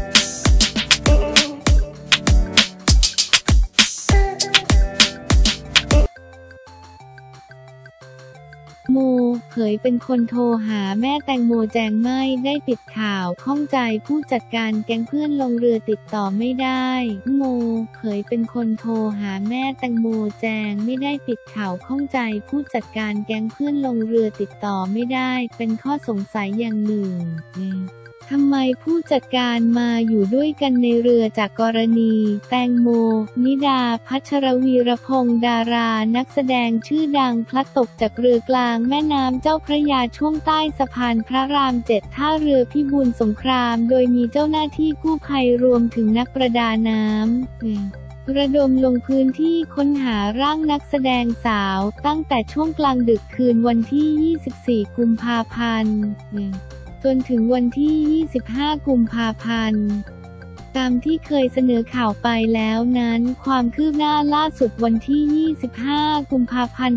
โมเผยเป็นคนโทรหาแม่แตงโมแจ้งไม่ได้ปิดข่าวข้องใจผู้จัดการแก๊งเพื่อนลงเรือติดต่อไม่ได้โมเผยเป็นคนโทรหาแม่แตงโมแจ้งไม่ได้ปิดข่าวข้องใจผู้จัดการแก๊งเพื่อนลงเรือติดต่อไม่ได้เป็นข้อสงสัยอย่างหนึ่งทำไมผู้จัดการมาอยู่ด้วยกันในเรือจากกรณีแตงโมนิดาพัชรวีรพงษ์ดารานักแสดงชื่อดังพลัดตกจากเรือกลางแม่น้ำเจ้าพระยาช่วงใต้สะพานพระราม 7ท่าเรือพิบูลสงครามโดยมีเจ้าหน้าที่กู้ภัยรวมถึงนักประดาน้ำระดมลงพื้นที่ค้นหาร่างนักแสดงสาวตั้งแต่ช่วงกลางดึกคืนวันที่ 24 กุมภาพันธ์จนถึงวันที่ 25 กุมภาพันธ์ตามที่เคยเสนอข่าวไปแล้วนั้นความคืบหน้าล่าสุดวันที่ 25 กุมภาพันธ์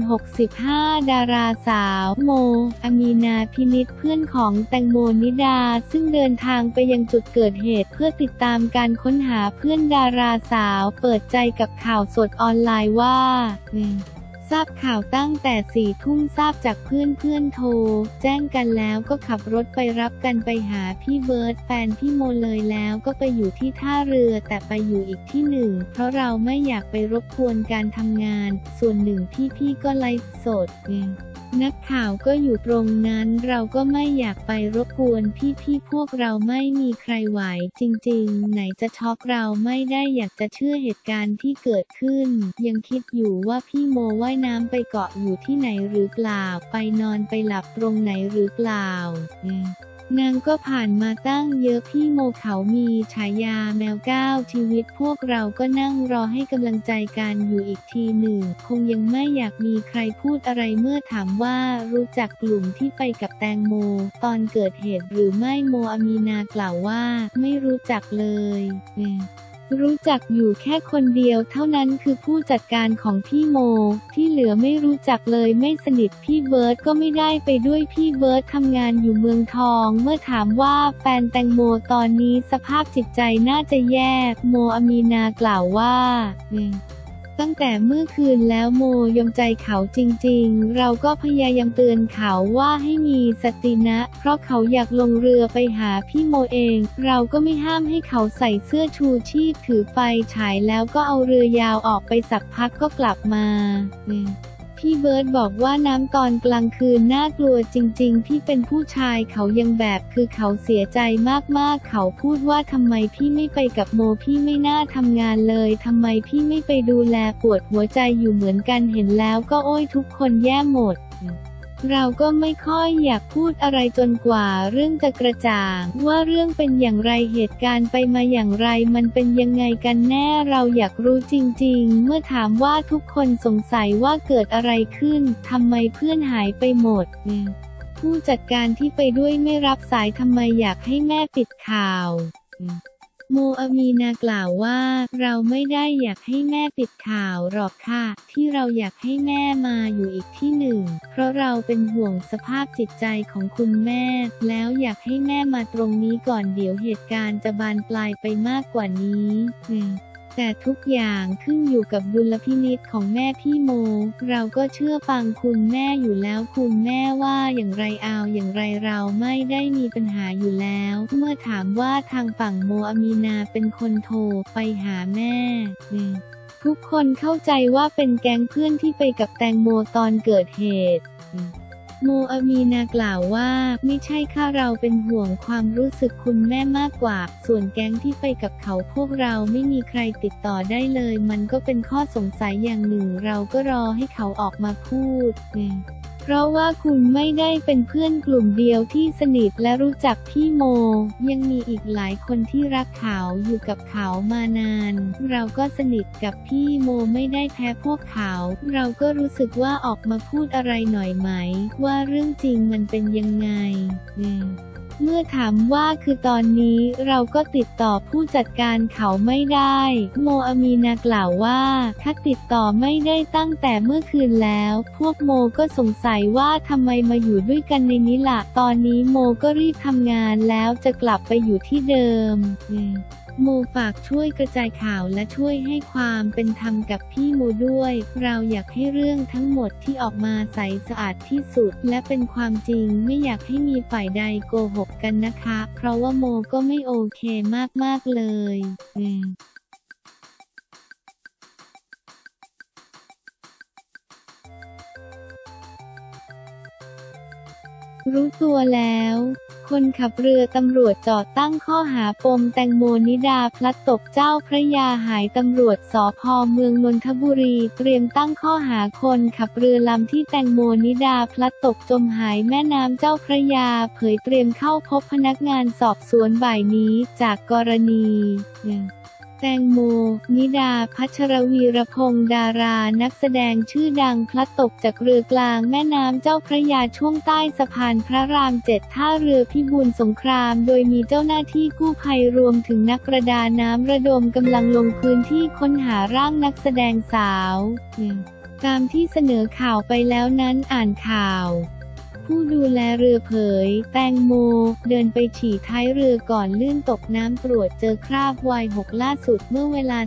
65 ดาราสาวโมอามีนาพินิจเพื่อนของแตงโมนิดาซึ่งเดินทางไปยังจุดเกิดเหตุเพื่อติดตามการค้นหาเพื่อนดาราสาวเปิดใจกับข่าวสดออนไลน์ว่าทราบข่าวตั้งแต่ 4 ทุ่มทราบจากเพื่อนโทรแจ้งกันแล้วก็ขับรถไปรับกันไปหาพี่เบิร์ดแฟนพี่โมเลยแล้วก็ไปอยู่ที่ท่าเรือแต่ไปอยู่อีกที่หนึ่งเพราะเราไม่อยากไปรบกวนการทำงานส่วนหนึ่งพี่ก็ไลฟ์สดนักข่าวก็อยู่ตรงนั้นเราก็ไม่อยากไปรบกวนพี่พวกเราไม่มีใครไหวจริงๆไหนจะช็อกเราไม่ได้อยากจะเชื่อเหตุการณ์ที่เกิดขึ้นยังคิดอยู่ว่าพี่โมว่ายน้ำไปเกาะอยู่ที่ไหนหรือเปล่าไปนอนไปหลับตรงไหนหรือเปล่านางก็ผ่านมาตั้งเยอะพี่โมเขามีฉายาแมวก้าวชีวิตพวกเราก็นั่งรอให้กำลังใจกันอยู่อีกทีหนึ่งคงยังไม่อยากมีใครพูดอะไรเมื่อถามว่ารู้จักกลุ่มที่ไปกับแตงโมตอนเกิดเหตุหรือไม่โมอามีนากล่าวว่าไม่รู้จักเลยรู้จักอยู่แค่คนเดียวเท่านั้นคือผู้จัดการของพี่โมที่เหลือไม่รู้จักเลยไม่สนิทพี่เบิร์ดก็ไม่ได้ไปด้วยพี่เบิร์ดทำงานอยู่เมืองทองเมื่อถามว่าแฟนแตงโมตอนนี้สภาพจิตใจน่าจะแย่โมอามีนากล่าวว่าตั้งแต่เมื่อคืนแล้วโมยอมใจเขาจริงๆเราก็พยายามเตือนเขาว่าให้มีสตินะเพราะเขาอยากลงเรือไปหาพี่โมเองเราก็ไม่ห้ามให้เขาใส่เสื้อชูชีพถือไฟฉายแล้วก็เอาเรือยาวออกไปสักพักก็กลับมาพี่เบิร์ดบอกว่าน้ำตอนกลางคืนน่ากลัวจริงๆพี่เป็นผู้ชายเขายังแบบคือเขาเสียใจมากๆเขาพูดว่าทำไมพี่ไม่ไปกับโมพี่ไม่น่าทำงานเลยทำไมพี่ไม่ไปดูแลปวดหัวใจอยู่เหมือนกันเห็นแล้วก็โอ้ยทุกคนแย่หมดเราก็ไม่ค่อยอยากพูดอะไรจนกว่าเรื่องจะกระจ่างว่าเรื่องเป็นอย่างไรเหตุการณ์ไปมาอย่างไรมันเป็นยังไงกันแน่เราอยากรู้จริงๆเมื่อถามว่าทุกคนสงสัยว่าเกิดอะไรขึ้นทำไมเพื่อนหายไปหมดผู้จัดการที่ไปด้วยไม่รับสายทำไมอยากให้แม่ปิดข่าวโมอามีนากล่าวว่าเราไม่ได้อยากให้แม่ปิดข่าวหรอกค่ะที่เราอยากให้แม่มาอยู่อีกที่หนึ่งเพราะเราเป็นห่วงสภาพจิตใจของคุณแม่แล้วอยากให้แม่มาตรงนี้ก่อนเดี๋ยวเหตุการณ์จะบานปลายไปมากกว่านี้แต่ทุกอย่างขึ้นอยู่กับดุลพินิจของแม่พี่โมเราก็เชื่อฟังคุณแม่อยู่แล้วคุณแม่ว่าอย่างไรเอาอย่างไรเราไม่ได้มีปัญหาอยู่แล้วเมื่อถามว่าทางฝั่งโมอามีนาเป็นคนโทรไปหาแม่ทุกคนเข้าใจว่าเป็นแก๊งเพื่อนที่ไปกับแตงโมตอนเกิดเหตุโมอามีนากล่าวว่าไม่ใช่ค่ะเราเป็นห่วงความรู้สึกคุณแม่มากกว่าส่วนแก๊งที่ไปกับเขาพวกเราไม่มีใครติดต่อได้เลยมันก็เป็นข้อสงสัยอย่างหนึ่งเราก็รอให้เขาออกมาพูดเพราะว่าคุณไม่ได้เป็นเพื่อนกลุ่มเดียวที่สนิทและรู้จักพี่โมยังมีอีกหลายคนที่รักเขาอยู่กับเขามานานเราก็สนิทกับพี่โมไม่ได้แพ้พวกเขาเราก็รู้สึกว่าออกมาพูดอะไรหน่อยไหมว่าเรื่องจริงมันเป็นยังไงเมื่อถามว่าคือตอนนี้เราก็ติดต่อผู้จัดการเขาไม่ได้โมอามีนากล่าวว่าถ้าติดต่อไม่ได้ตั้งแต่เมื่อคืนแล้วพวกโมก็สงสัยว่าทำไมมาอยู่ด้วยกันในนี้ล่ะตอนนี้โมก็รีบทำงานแล้วจะกลับไปอยู่ที่เดิมโมฝากช่วยกระจายข่าวและช่วยให้ความเป็นธรรมกับพี่โมด้วยเราอยากให้เรื่องทั้งหมดที่ออกมาใสสะอาดที่สุดและเป็นความจริงไม่อยากให้มีฝ่ายใดโกหกกันนะคะเพราะว่าโมก็ไม่โอเคมากๆเลยรู้ตัวแล้วคนขับเรือตำรวจจอดตั้งข้อหาปมแตงโมนิดาพลัดตกเจ้าพระยาหายตำรวจสภ.เมืองนนทบุรีเตรียมตั้งข้อหาคนขับเรือลำที่แตงโมนิดาพลัดตกจมหายแม่น้ำเจ้าพระยาเผยเตรียมเข้าพบพนักงานสอบสวนบ่ายนี้จากกรณีแตงโมนิดาพัชรวีรพงษ์ดารานักแสดงชื่อดังพลัดตกจากเรือกลางแม่น้ำเจ้าพระยาช่วงใต้สะพานพระราม7ท่าเรือพิบูลสงครามโดยมีเจ้าหน้าที่กู้ภัยรวมถึงนักประดาน้ำระดมกำลังลงพื้นที่ค้นหาร่างนักแสดงสาวตามที่เสนอข่าวไปแล้วนั้นอ่านข่าวผู้ดูแลเรือเผยแตงโมเดินไปฉี่ท้ายเรือก่อนลื่นตกน้ำตรวจเจอคราบไวน์6ล่าสุดเมื่อเวลา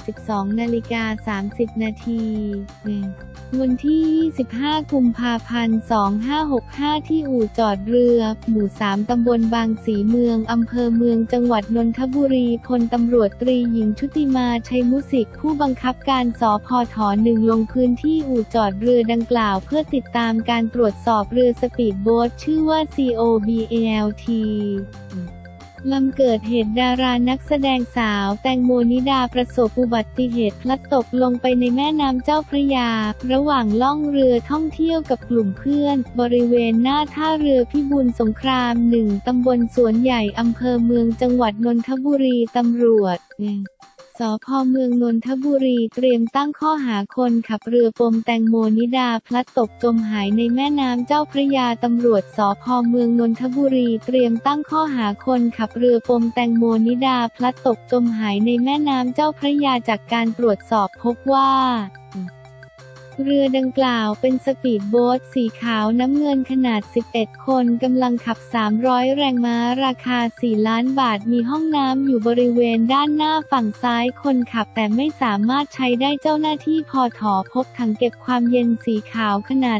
12:30 นาทีวันที่ 25 กุมภาพันธ์ 2565 ที่อู่จอดเรือหมู่ 3 ตำบลบางสีเมืองอำเภอเมืองจังหวัดนนทบุรีพลตำรวจตรีหญิงชุติมาชัยมุสิกผู้บังคับการสภ.ถ1ลงพื้นที่อู่จอดเรือดังกล่าวเพื่อติดตามการตรวจสอบเรือสปีดโบ๊ทชื่อว่า COBALT ลำเกิดเหตุดารานักแสดงสาวแตงโมนิดาประสบอุบัติเหตุพลัดตกลงไปในแม่น้ำเจ้าพระยาระหว่างล่องเรือท่องเที่ยวกับกลุ่มเพื่อนบริเวณหน้าท่าเรือพิบูลสงคราม1ตำบลสวนใหญ่อำเภอเมืองจังหวัดนนทบุรีตำรวจสภ.เมืองนนทบุรีเตรียมตั้งข้อหาคนขับเรือปมแตงโมนิดาพลัดตกจมหายในแม่น้ำเจ้าพระยาตำรวจสภ.เมืองนนทบุรีเตรียมตั้งข้อหาคนขับเรือปมแตงโมนิดาพลัดตกจมหายในแม่น้ำเจ้าพระยาจากการตรวจสอบพบว่าเรือดังกล่าวเป็นสปีดโบ๊ทสีขาวน้ำเงินขนาด11คนกำลังขับ300แรงม้าราคา4ล้านบาทมีห้องน้ำอยู่บริเวณด้านหน้าฝั่งซ้ายคนขับแต่ไม่สามารถใช้ได้เจ้าหน้าที่พถ.พบถังเก็บความเย็นสีขาวขนาด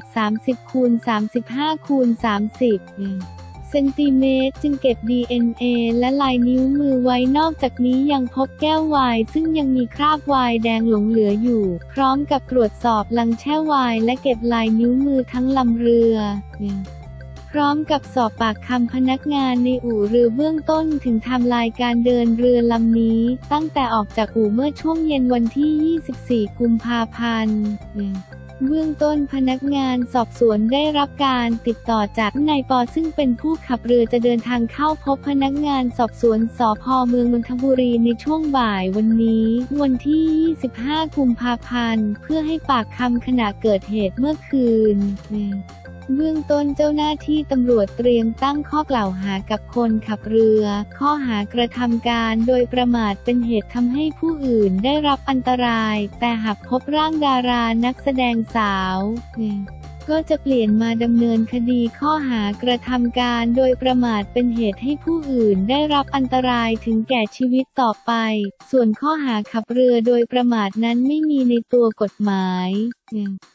30x35x30เซนติเมตรจึงเก็บ DNA และลายนิ้วมือไว้นอกจากนี้ยังพบแก้วไวน์ซึ่งยังมีคราบไวน์แดงหลงเหลืออยู่พร้อมกับตรวจสอบลังแช่ไวน์และเก็บลายนิ้วมือทั้งลำเรือพร้อมกับสอบปากคำพนักงานในอู่เรือเบื้องต้นถึงไทม์ไลน์การเดินเรือลำนี้ตั้งแต่ออกจากอู่เมื่อช่วงเย็นวันที่ 24 กุมภาพันธ์เบื้องต้นพนักงานสอบสวนได้รับการติดต่อจากนายปอซึ่งเป็นผู้ขับเรือจะเดินทางเข้าพบพนักงานสอบสวนสภ.เมืองนนทบุรีในช่วงบ่ายวันนี้วันที่ 25 กุมภาพันธ์เพื่อให้ปากคำขณะเกิดเหตุเมื่อคืนเบื้องต้นเจ้าหน้าที่ตำรวจเตรียมตั้งข้อกล่าวหากับคนขับเรือข้อหากระทำการโดยประมาทเป็นเหตุทำให้ผู้อื่นได้รับอันตรายแต่หากพบร่างดารานักแสดงสาวก็จะเปลี่ยนมาดำเนินคดีข้อหากระทำการโดยประมาทเป็นเหตุให้ผู้อื่นได้รับอันตรายถึงแก่ชีวิตต่อไปส่วนข้อหาขับเรือโดยประมาทนั้นไม่มีในตัวกฎหมาย